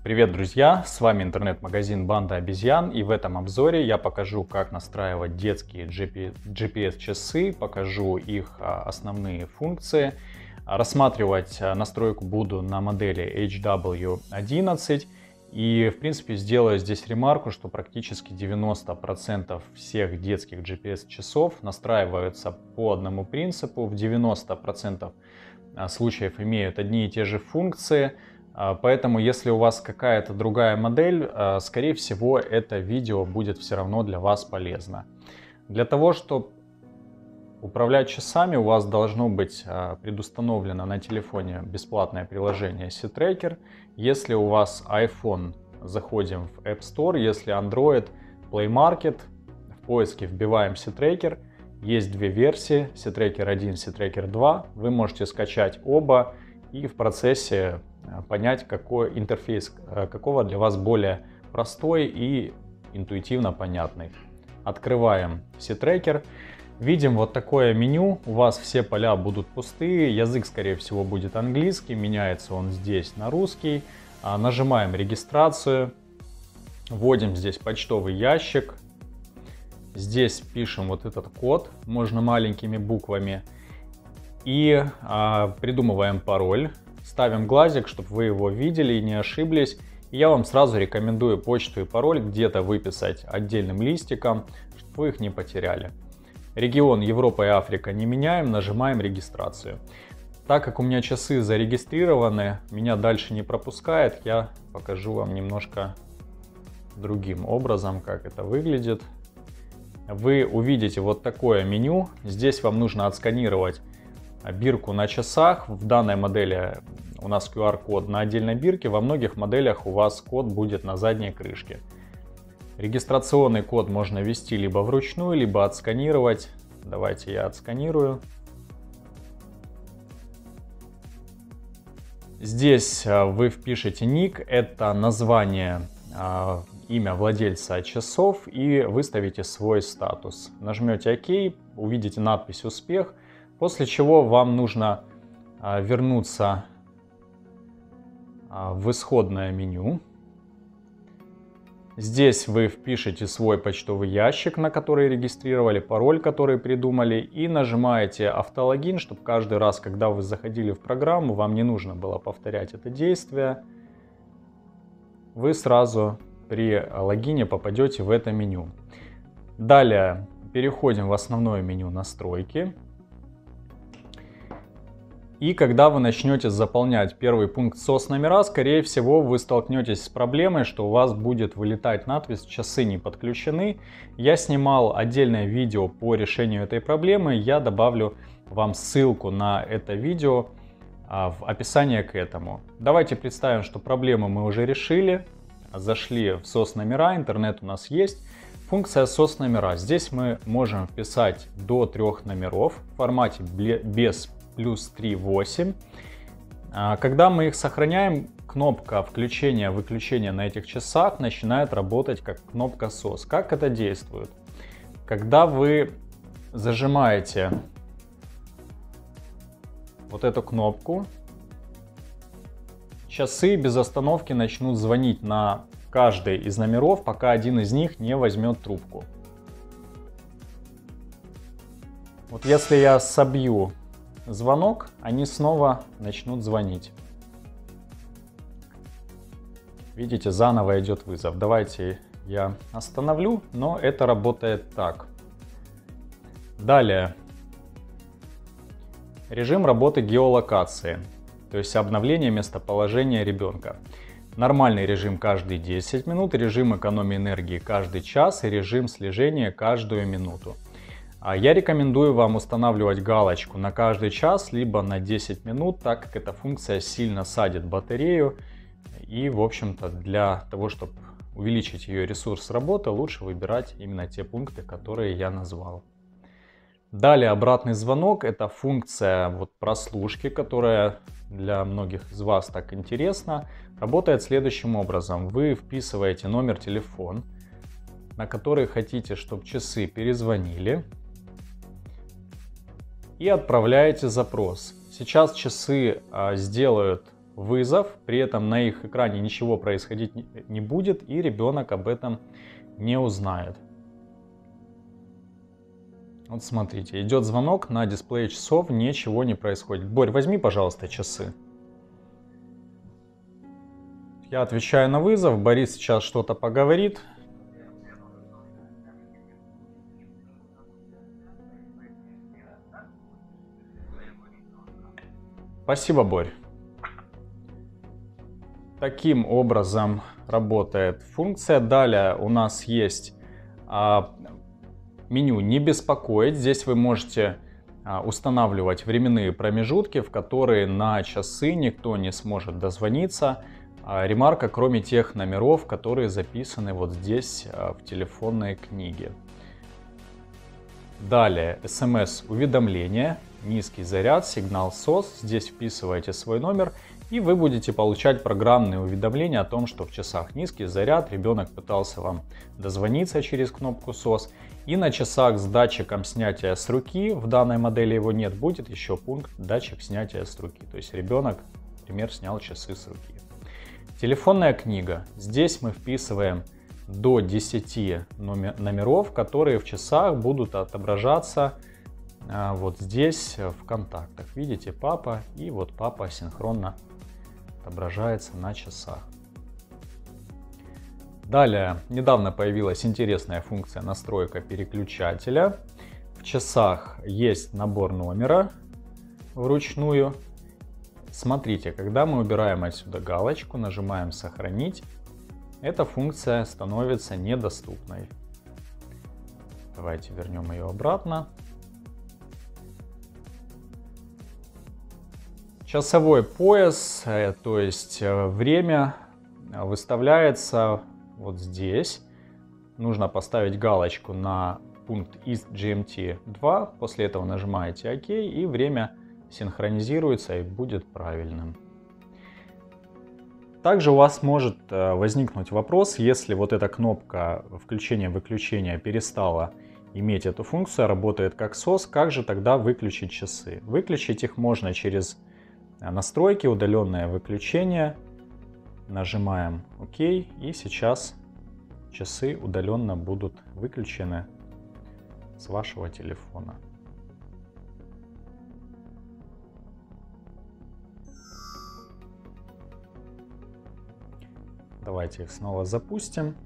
Привет, друзья! С вами интернет-магазин Банда Обезьян, и в этом обзоре я покажу, как настраивать детские GPS-часы, покажу их основные функции. Рассматривать настройку буду на модели HW11 и, в принципе, сделаю здесь ремарку, что практически 90% всех детских GPS-часов настраиваются по одному принципу, в 90% случаев имеют одни и те же функции. Поэтому, если у вас какая-то другая модель, скорее всего, это видео будет все равно для вас полезно. Для того, чтобы управлять часами, у вас должно быть предустановлено на телефоне бесплатное приложение SeaTracker. Если у вас iPhone, заходим в App Store, если Android, Play Market, в поиске вбиваем SeaTracker. Есть две версии, SeaTracker 1, SeaTracker 2. Вы можете скачать оба и в процессе понять, какой интерфейс, какого для вас более простой и интуитивно понятный. Открываем SeaTracker. Видим вот такое меню. У вас все поля будут пустые. Язык, скорее всего, будет английский. Меняется он здесь на русский. Нажимаем регистрацию. Вводим здесь почтовый ящик. Здесь пишем вот этот код. Можно маленькими буквами. И придумываем пароль. Ставим глазик, чтобы вы его видели и не ошиблись. И я вам сразу рекомендую почту и пароль где-то выписать отдельным листиком, чтобы вы их не потеряли. Регион Европа и Африка не меняем, нажимаем регистрацию. Так как у меня часы зарегистрированы, меня дальше не пропускает, я покажу вам немножко другим образом, как это выглядит. Вы увидите вот такое меню. Здесь вам нужно отсканировать бирку на часах. В данной модели у нас QR-код на отдельной бирке, во многих моделях у вас код будет на задней крышке. Регистрационный код можно ввести либо вручную, либо отсканировать. Давайте я отсканирую. Здесь вы впишете ник, это название, имя владельца часов, и выставите свой статус. Нажмете ОК, увидите надпись «Успех», после чего вам нужно вернуться в исходное меню. Здесь вы впишете свой почтовый ящик, на который регистрировали, пароль, который придумали, и нажимаете автологин, чтобы каждый раз, когда вы заходили в программу, вам не нужно было повторять это действие. Вы сразу при логине попадете в это меню. Далее переходим в основное меню «Настройки». И когда вы начнете заполнять первый пункт SOS номера, скорее всего, вы столкнетесь с проблемой, что у вас будет вылетать надпись «Часы не подключены». Я снимал отдельное видео по решению этой проблемы. Я добавлю вам ссылку на это видео в описании к этому. Давайте представим, что проблему мы уже решили. Зашли в SOS номера, интернет у нас есть. Функция SOS номера. Здесь мы можем вписать до 3 номеров в формате без +3, 8. Когда мы их сохраняем, кнопка включения-выключения на этих часах начинает работать как кнопка SOS. Как это действует? Когда вы зажимаете вот эту кнопку, часы без остановки начнут звонить на каждый из номеров, пока один из них не возьмет трубку. Вот если я собью звонок, они снова начнут звонить. Видите, заново идет вызов. Давайте я остановлю, но это работает так. Далее. Режим работы геолокации, то есть обновление местоположения ребенка. Нормальный режим каждые 10 минут, режим экономии энергии каждый час и режим слежения каждую минуту. Я рекомендую вам устанавливать галочку на каждый час, либо на 10 минут, так как эта функция сильно садит батарею. И, в общем-то, для того, чтобы увеличить ее ресурс работы, лучше выбирать именно те пункты, которые я назвал. Далее обратный звонок. Это функция прослушки, которая для многих из вас так интересна. Работает следующим образом. Вы вписываете номер телефона, на который хотите, чтобы часы перезвонили, и отправляете запрос. Сейчас часы сделают вызов, при этом на их экране ничего происходить не будет, и ребенок об этом не узнает. Вот смотрите, идет звонок, на дисплее часов ничего не происходит. Борь, возьми, пожалуйста, часы. Я отвечаю на вызов, Борис сейчас что-то поговорит. Спасибо, Борь. Таким образом работает функция. Далее у нас есть меню «Не беспокоить». Здесь вы можете устанавливать временные промежутки, в которые на часы никто не сможет дозвониться. Ремарка, кроме тех номеров, которые записаны вот здесь в телефонной книге. Далее смс-уведомления, низкий заряд, сигнал SOS. Здесь вписываете свой номер, и вы будете получать программные уведомления о том, что в часах низкий заряд, ребенок пытался вам дозвониться через кнопку SOS. И на часах с датчиком снятия с руки, в данной модели его нет, будет еще пункт «Датчик снятия с руки». То есть ребенок, например, снял часы с руки. Телефонная книга. Здесь мы вписываем до 10 номеров, которые в часах будут отображаться вот здесь в контактах. Видите, папа, и вот папа синхронно отображается на часах. Далее, недавно появилась интересная функция настройка переключателя. В часах есть набор номера вручную. Смотрите, когда мы убираем отсюда галочку, нажимаем «Сохранить», эта функция становится недоступной. Давайте вернем ее обратно. Часовой пояс, то есть время, выставляется вот здесь. Нужно поставить галочку на пункт Is GMT 2. После этого нажимаете ОК, и время синхронизируется и будет правильным. Также у вас может возникнуть вопрос, если вот эта кнопка включения-выключения перестала иметь эту функцию, работает как SOS, как же тогда выключить часы? Выключить их можно через настройки, удаленное выключение. Нажимаем ОК, и сейчас часы удаленно будут выключены с вашего телефона. Давайте их снова запустим.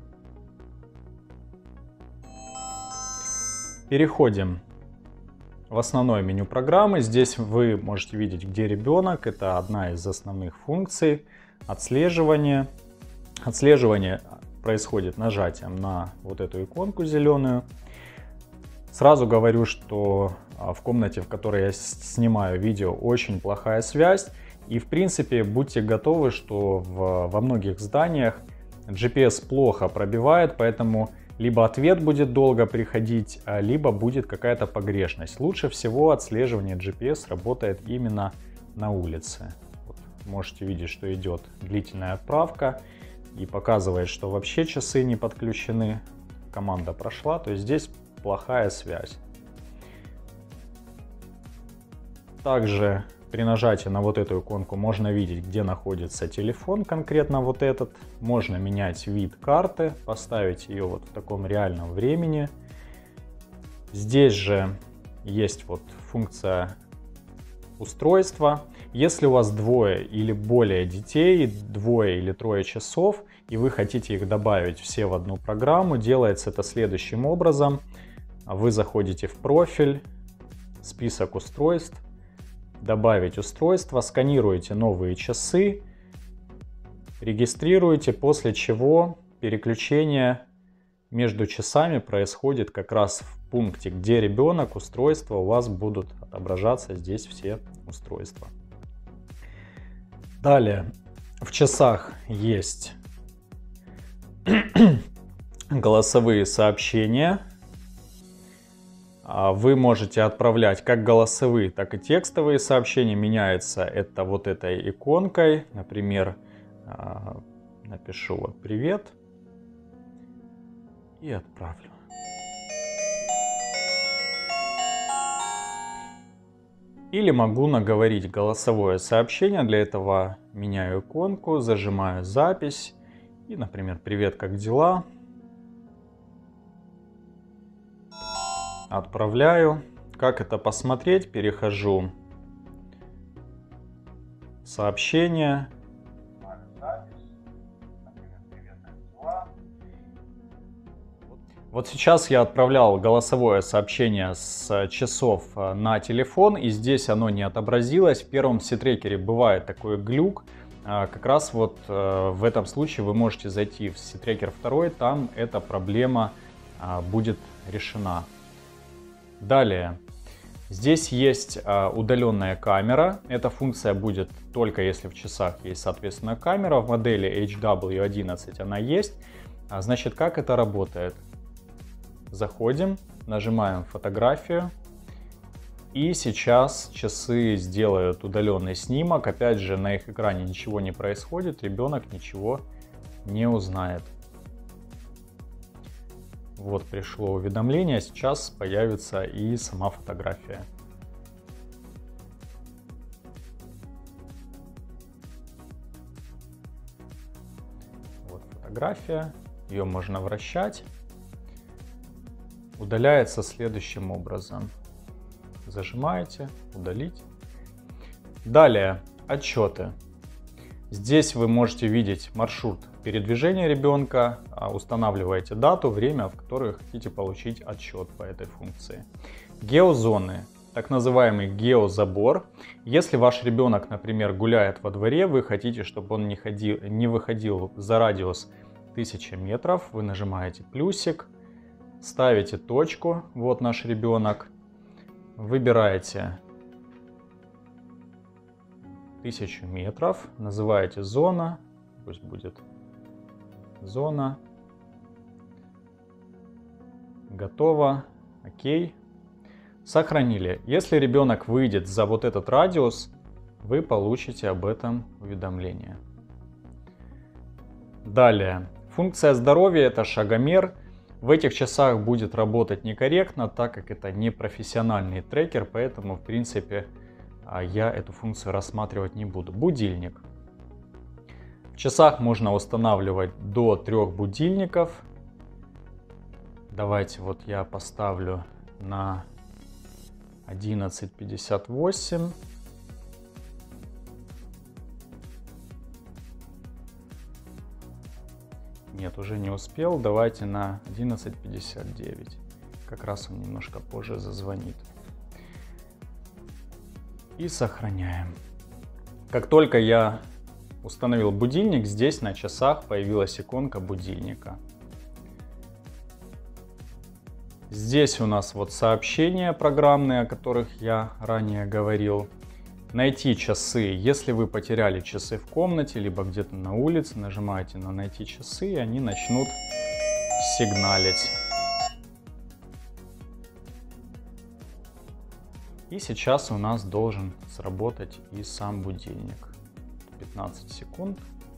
Переходим в основное меню программы. Здесь вы можете видеть, где ребенок. Это одна из основных функций. Отслеживание. Отслеживание происходит нажатием на вот эту иконку зеленую. Сразу говорю, что в комнате, в которой я снимаю видео, очень плохая связь. И в принципе будьте готовы, что во многих зданиях GPS плохо пробивает, поэтому либо ответ будет долго приходить, либо будет какая-то погрешность. Лучше всего отслеживание GPS работает именно на улице. Вот, можете видеть, что идет длительная отправка и показывает, что вообще часы не подключены. Команда прошла, то есть здесь плохая связь. Также при нажатии на вот эту иконку можно видеть, где находится телефон, конкретно вот этот. Можно менять вид карты, поставить ее вот в таком реальном времени. Здесь же есть вот функция устройства. Если у вас двое или более детей, двое или трое часов, и вы хотите их добавить все в одну программу, делается это следующим образом. Вы заходите в профиль, список устройств, добавить устройство, сканируете новые часы, регистрируете, после чего переключение между часами происходит как раз в пункте, где ребенок, устройство, у вас будут отображаться здесь все устройства. Далее в часах есть голосовые сообщения. Вы можете отправлять как голосовые, так и текстовые сообщения. Меняется это вот этой иконкой. Например, напишу вот «Привет» и отправлю. Или могу наговорить голосовое сообщение. Для этого меняю иконку, зажимаю запись. И, например, «Привет, как дела?» Отправляю. Как это посмотреть? Перехожу в сообщение. Вот сейчас я отправлял голосовое сообщение с часов на телефон, и здесь оно не отобразилось. В первом ситрекере бывает такой глюк. Как раз вот в этом случае вы можете зайти в ситрекер 2, там эта проблема будет решена. Далее, здесь есть удаленная камера. Эта функция будет только если в часах есть, соответственно, камера. В модели HW11 она есть. Значит, как это работает? Заходим, нажимаем фотографию, и сейчас часы сделают удаленный снимок. Опять же, на их экране ничего не происходит, ребенок ничего не узнает. Вот пришло уведомление, сейчас появится и сама фотография. Вот фотография, ее можно вращать. Удаляется следующим образом. Зажимаете, удалить. Далее, отчеты. Здесь вы можете видеть маршрут передвижения ребенка, устанавливаете дату, время, в которое хотите получить отчет по этой функции. Геозоны, так называемый геозабор. Если ваш ребенок, например, гуляет во дворе, вы хотите, чтобы он не выходил за радиус 1000 метров, вы нажимаете плюсик. Ставите точку, вот наш ребенок, выбираете 1000 метров, называете зона, пусть будет зона, готово, окей, сохранили. Если ребенок выйдет за вот этот радиус, вы получите об этом уведомление. Далее, функция здоровья — это шагомер. В этих часах будет работать некорректно, так как это не профессиональный трекер, поэтому, в принципе, я эту функцию рассматривать не буду. Будильник. В часах можно устанавливать до 3 будильников. Давайте вот я поставлю на 11:58. Нет, уже не успел. Давайте на 11:59. Как раз он немножко позже зазвонит. И сохраняем. Как только я установил будильник, здесь на часах появилась иконка будильника. Здесь у нас вот сообщения программные, о которых я ранее говорил. Найти часы. Если вы потеряли часы в комнате, либо где-то на улице, нажимаете на «Найти часы», и они начнут сигналить. И сейчас у нас должен сработать и сам будильник. 15 секунд.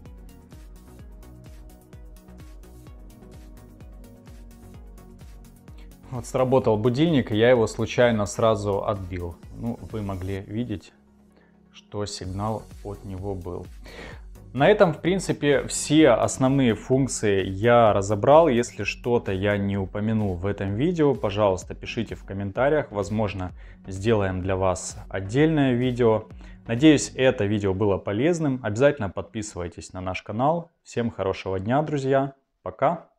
Вот сработал будильник, и я его случайно сразу отбил. Ну, вы могли видеть, что сигнал от него был. На этом, в принципе, все основные функции я разобрал. Если что-то я не упомянул в этом видео, пожалуйста, пишите в комментариях. Возможно, сделаем для вас отдельное видео. Надеюсь, это видео было полезным. Обязательно подписывайтесь на наш канал. Всем хорошего дня, друзья. Пока.